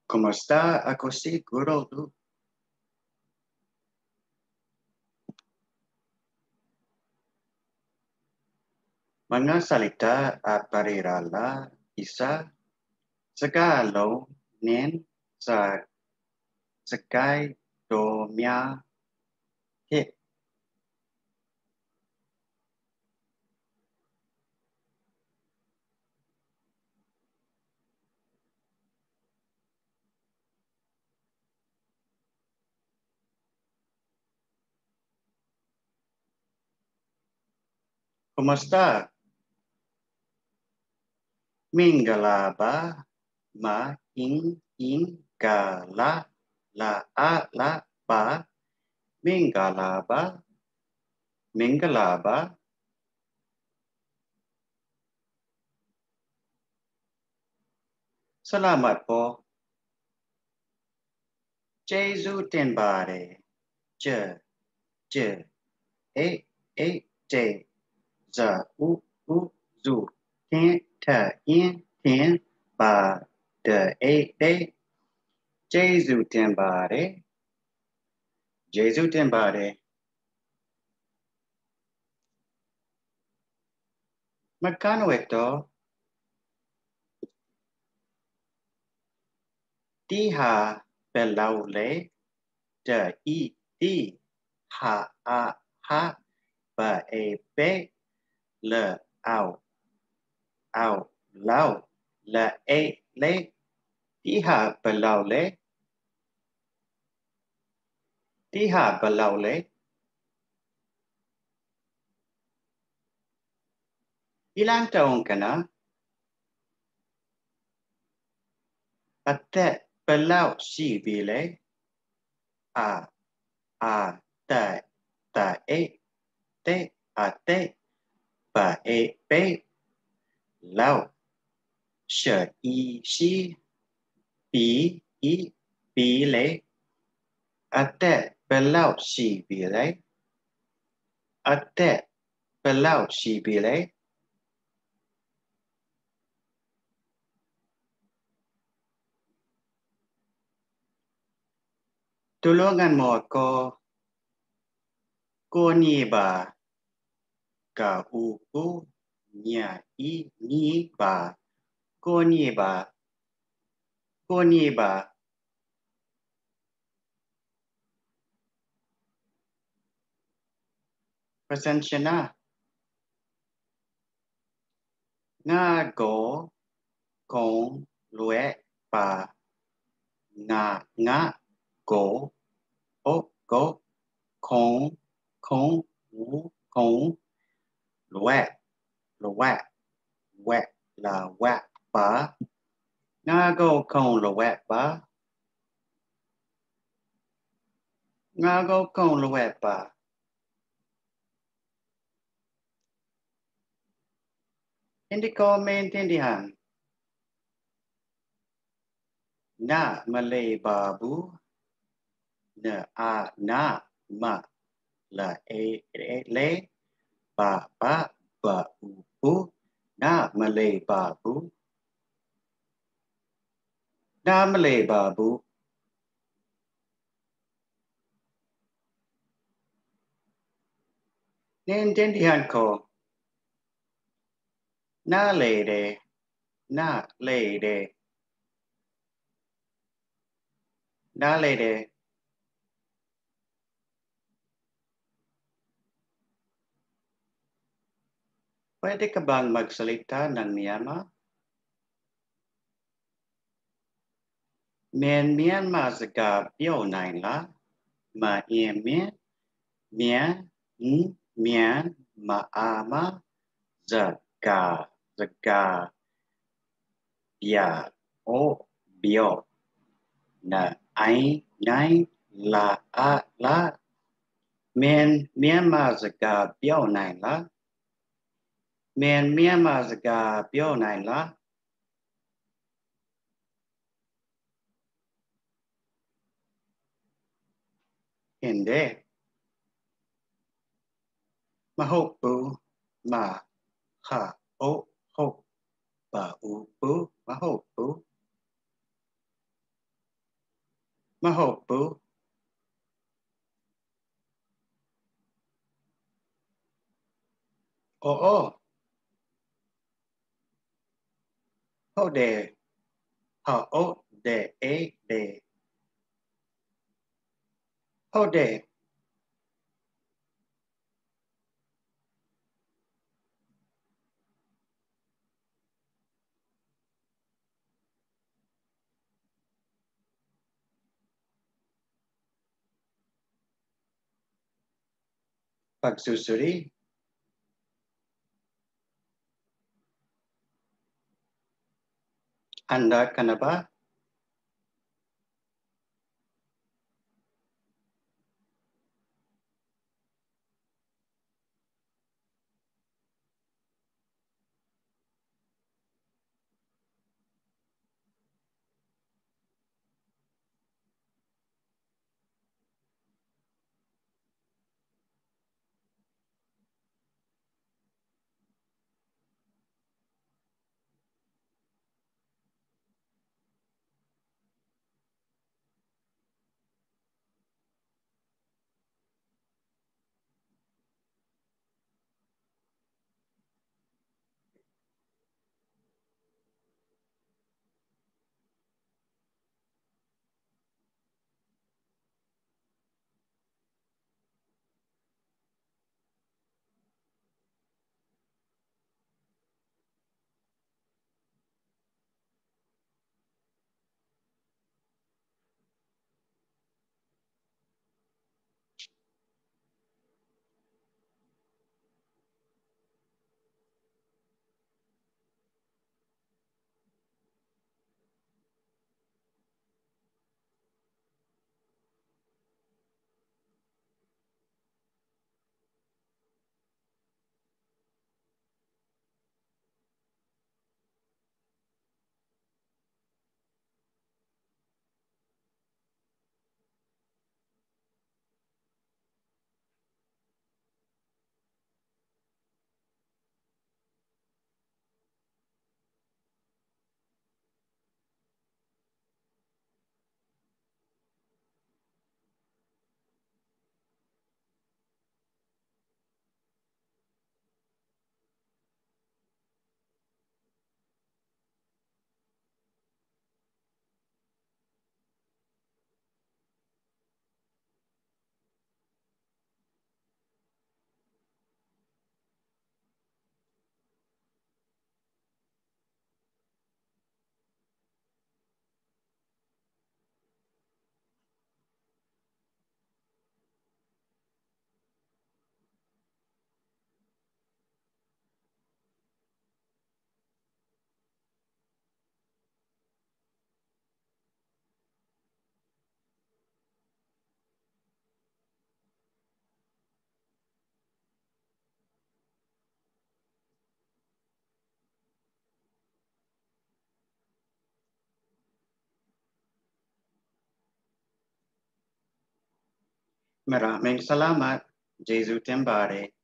¿Cómo está? Ako si Guru Lu. Mga salita at parirala isa sa Tagalog nin sa sakay do mya hit. Kumusta? Mingalaba ma in gala la a la ba mingalaba. Salamat po. Jesu tenbare. Je, je, je, za, zu, ten, ba, de. Jesu tenbare. Jesu tenbare. Magkano ito? Diha belaule. Di ha ba be le au lau le diha belaule ilang taon ka na? Ate belau si bile ta te ate ba be lau si bile ate belau si bile ate belau si bile tulungan mo ako kuniba ka uku nya ni ba kuniba pasensya na nga go kung lue pa nga go go kung lue la pa nga go kung lue pa nga go kung lue pa hindi ko maintindihan na Malay babu na ma la le ba upu na Malay babu naintindihan ko na lady pwede ka bang magsalita ng Myanmar? Myanmar sa gabyo la ma maama zaga bia o bio na ai nai la Myanmar sa gabyo la Myanmar sa gabyo la hindi mahopu ma ha o ho ba upu mahopu Mahopu. Oo. Hode. Ha-o de e de. Hode. Pagsusuri. Handa ka na ba? Maraming salamat. Jesu Tembare.